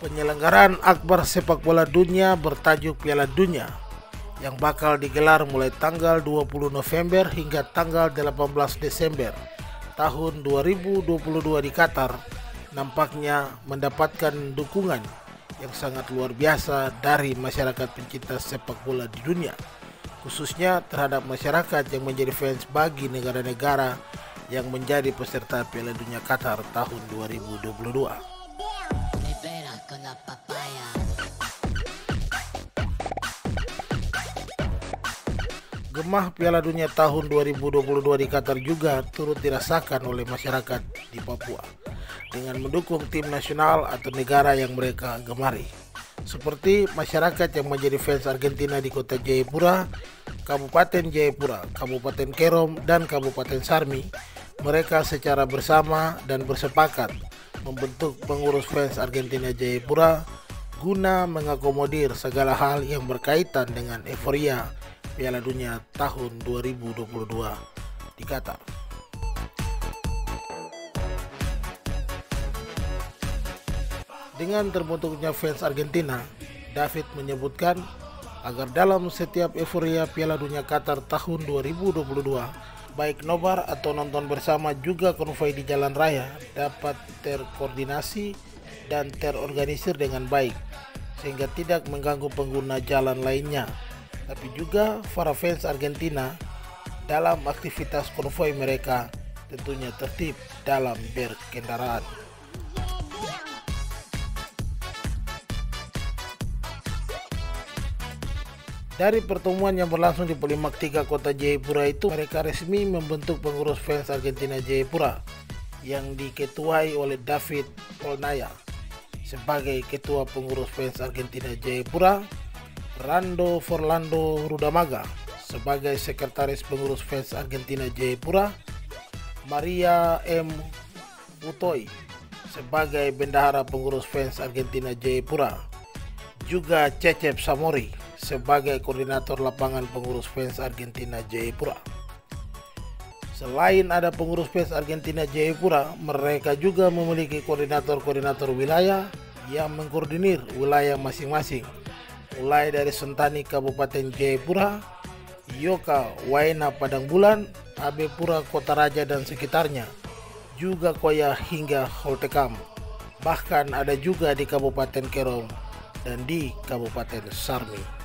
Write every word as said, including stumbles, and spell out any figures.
Penyelenggaraan Akbar Sepak Bola Dunia bertajuk Piala Dunia yang bakal digelar mulai tanggal dua puluh November hingga tanggal delapan belas Desember tahun dua ribu dua puluh dua di Qatar nampaknya mendapatkan dukungan yang sangat luar biasa dari masyarakat pencinta sepak bola di dunia, khususnya terhadap masyarakat yang menjadi fans bagi negara-negara yang menjadi peserta Piala Dunia Qatar tahun dua ribu dua puluh dua. Gemah Piala Dunia tahun dua ribu dua puluh dua di Qatar juga turut dirasakan oleh masyarakat di Papua dengan mendukung tim nasional atau negara yang mereka gemari. Seperti masyarakat yang menjadi fans Argentina di kota Jayapura, Kabupaten Jayapura, Kabupaten Kerom, dan Kabupaten Sarmi, mereka secara bersama dan bersepakat membentuk pengurus fans Argentina Jayapura guna mengakomodir segala hal yang berkaitan dengan euforia Piala Dunia tahun dua ribu dua puluh dua di Qatar. Dengan terbentuknya fans Argentina, David menyebutkan agar dalam setiap euforia Piala Dunia Qatar tahun dua ribu dua puluh dua, baik nobar atau nonton bersama juga konvoi di jalan raya dapat terkoordinasi dan terorganisir dengan baik sehingga tidak mengganggu pengguna jalan lainnya, tapi juga para fans Argentina dalam aktivitas konvoi mereka tentunya tertib dalam berkendaraan. Dari pertemuan yang berlangsung di Polimak tiga Kota Jayapura itu, mereka resmi membentuk pengurus fans Argentina Jayapura yang diketuai oleh David Polnaya sebagai ketua pengurus fans Argentina Jayapura, Rando Forlando Rudamaga sebagai sekretaris pengurus fans Argentina Jayapura, Maria M. Utoy sebagai bendahara pengurus fans Argentina Jayapura, juga Cecep Samori sebagai koordinator lapangan pengurus fans Argentina Jayapura. Selain ada pengurus fans Argentina Jayapura, mereka juga memiliki koordinator-koordinator wilayah yang mengkoordinir wilayah masing-masing, mulai dari Sentani Kabupaten Jayapura, Yoka Waena Padang Bulan, Abepura Kota Raja dan sekitarnya, juga Koya hingga Holtekam. Bahkan ada juga di Kabupaten Kerom dan di Kabupaten Sarmi.